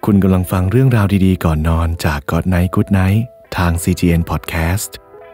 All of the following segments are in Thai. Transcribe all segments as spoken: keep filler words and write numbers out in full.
คุณกำลังฟังเรื่องราวดีๆก่อนนอนจาก God Night Good Night ทาง ซี จี เอ็น Podcast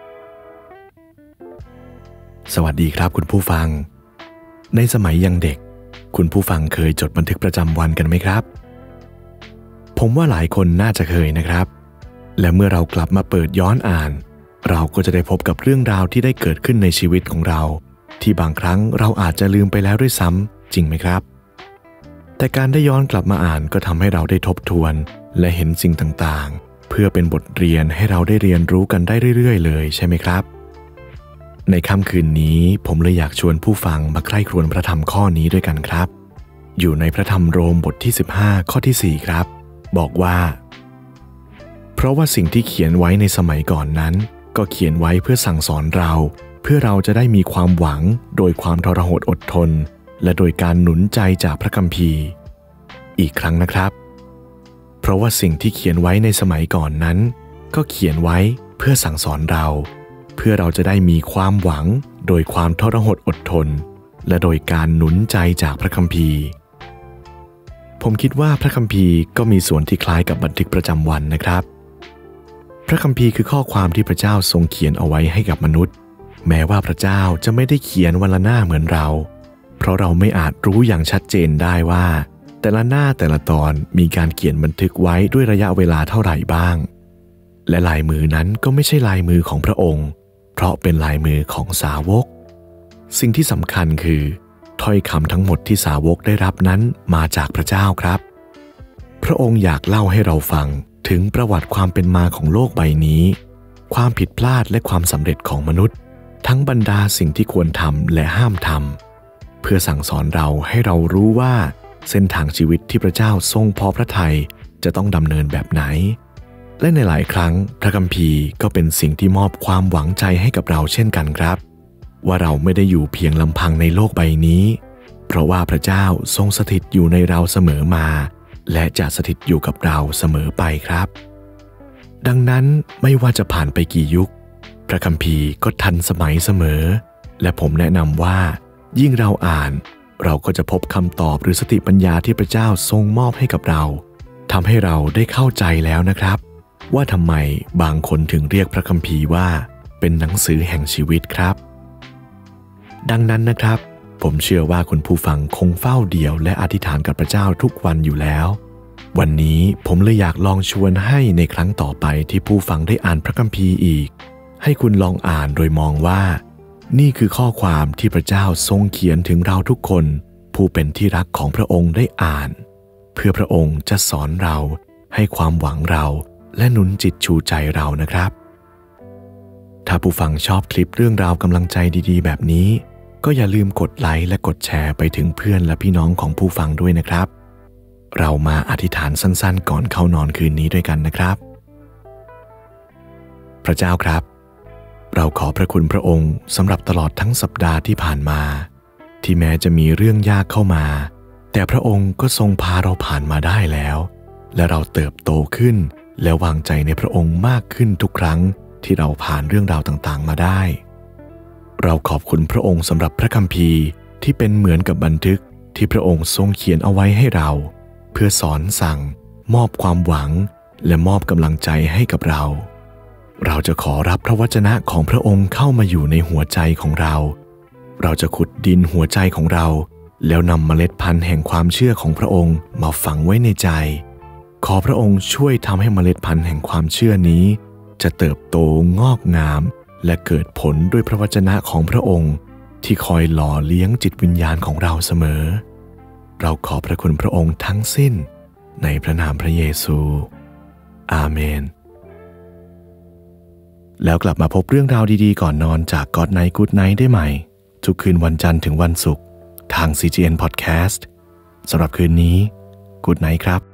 สวัสดีครับคุณผู้ฟังในสมัยยังเด็กคุณผู้ฟังเคยจดบันทึกประจำวันกันไหมครับผมว่าหลายคนน่าจะเคยนะครับและเมื่อเรากลับมาเปิดย้อนอ่านเราก็จะได้พบกับเรื่องราวที่ได้เกิดขึ้นในชีวิตของเราที่บางครั้งเราอาจจะลืมไปแล้วด้วยซ้ำจริงไหมครับแต่การได้ย้อนกลับมาอ่านก็ทำให้เราได้ทบทวนและเห็นสิ่งต่างๆเพื่อเป็นบทเรียนให้เราได้เรียนรู้กันได้เรื่อยๆเลยใช่ไหมครับในค่ำคืนนี้ผมเลยอยากชวนผู้ฟังมาใคร่ครวญพระธรรมข้อนี้ด้วยกันครับอยู่ในพระธรรมโรมบทที่สิบห้าข้อที่สี่ครับบอกว่าเพราะว่าสิ่งที่เขียนไว้ในสมัยก่อนนั้นก็เขียนไว้เพื่อสั่งสอนเราเพื่อเราจะได้มีความหวังโดยความทรหดอดทนและโดยการหนุนใจจากพระคัมภีร์อีกครั้งนะครับเพราะว่าสิ่งที่เขียนไว้ในสมัยก่อนนั้นก็เขียนไว้เพื่อสั่งสอนเราเพื่อเราจะได้มีความหวังโดยความทรหดอดทนและโดยการหนุนใจจากพระคัมภีร์ผมคิดว่าพระคัมภีร์ก็มีส่วนที่คล้ายกับบันทึกประจำวันนะครับพระคัมภีร์คือข้อความที่พระเจ้าทรงเขียนเอาไว้ให้กับมนุษย์แม้ว่าพระเจ้าจะไม่ได้เขียนวันละหน้าเหมือนเราเพราะเราไม่อาจรู้อย่างชัดเจนได้ว่าแต่ละหน้าแต่ละตอนมีการเขียนบันทึกไว้ด้วยระยะเวลาเท่าไหร่บ้างและลายมือนั้นก็ไม่ใช่ลายมือของพระองค์เพราะเป็นลายมือของสาวกสิ่งที่สำคัญคือถ้อยคำทั้งหมดที่สาวกได้รับนั้นมาจากพระเจ้าครับพระองค์อยากเล่าให้เราฟังถึงประวัติความเป็นมาของโลกใบนี้ความผิดพลาดและความสำเร็จของมนุษย์ทั้งบรรดาสิ่งที่ควรทำและห้ามทำเพื่อสั่งสอนเราให้เรารู้ว่าเส้นทางชีวิตที่พระเจ้าทรงพอพระทัยจะต้องดำเนินแบบไหนและในหลายครั้งพระคัมภีร์ก็เป็นสิ่งที่มอบความหวังใจให้กับเราเช่นกันครับว่าเราไม่ได้อยู่เพียงลำพังในโลกใบนี้เพราะว่าพระเจ้าทรงสถิตอยู่ในเราเสมอมาและจะสถิตอยู่กับเราเสมอไปครับดังนั้นไม่ว่าจะผ่านไปกี่ยุคพระคัมภีร์ก็ทันสมัยเสมอและผมแนะนำว่ายิ่งเราอ่านเราก็จะพบคำตอบหรือสติปัญญาที่พระเจ้าทรงมอบให้กับเราทำให้เราได้เข้าใจแล้วนะครับว่าทำไมบางคนถึงเรียกพระคัมภีร์ว่าเป็นหนังสือแห่งชีวิตครับดังนั้นนะครับผมเชื่อว่าคุณผู้ฟังคงเฝ้าเดี่ยวและอธิษฐานกับพระเจ้าทุกวันอยู่แล้ววันนี้ผมเลยอยากลองชวนให้ในครั้งต่อไปที่ผู้ฟังได้อ่านพระคัมภีร์อีกให้คุณลองอ่านโดยมองว่านี่คือข้อความที่พระเจ้าทรงเขียนถึงเราทุกคนผู้เป็นที่รักของพระองค์ได้อ่านเพื่อพระองค์จะสอนเราให้ความหวังเราและหนุนจิตชูใจเรานะครับถ้าผู้ฟังชอบคลิปเรื่องราวกำลังใจดีๆแบบนี้ก็อย่าลืมกดไลค์และกดแชร์ไปถึงเพื่อนและพี่น้องของผู้ฟังด้วยนะครับเรามาอธิษฐานสั้นๆก่อนเข้านอนคืนนี้ด้วยกันนะครับพระเจ้าครับเราขอพระคุณพระองค์สำหรับตลอดทั้งสัปดาห์ที่ผ่านมาที่แม้จะมีเรื่องยากเข้ามาแต่พระองค์ก็ทรงพาเราผ่านมาได้แล้วและเราเติบโตขึ้นและวางใจในพระองค์มากขึ้นทุกครั้งที่เราผ่านเรื่องราวต่างๆมาได้เราขอบคุณพระองค์สำหรับพระคัมภีร์ที่เป็นเหมือนกับบันทึกที่พระองค์ทรงเขียนเอาไว้ให้เราเพื่อสอนสั่งมอบความหวังและมอบกำลังใจให้กับเราเราจะขอรับพระวจนะของพระองค์เข้ามาอยู่ในหัวใจของเราเราจะขุดดินหัวใจของเราแล้วนำเมล็ดพันธุ์แห่งความเชื่อของพระองค์มาฝังไว้ในใจขอพระองค์ช่วยทำให้เมล็ดพันธุ์แห่งความเชื่อนี้จะเติบโตงอกงามและเกิดผลด้วยพระวจนะของพระองค์ที่คอยหล่อเลี้ยงจิตวิญญาณของเราเสมอเราขอบพระคุณพระองค์ทั้งสิ้นในพระนามพระเยซูอาเมนแล้วกลับมาพบเรื่องราวดีๆก่อนนอนจาก God Night Good Night ได้ใหม่ทุกคืนวันจันทร์ถึงวันศุกร์ทาง ซี จี เอ็น Podcast สำหรับคืนนี้ Good Night ครับ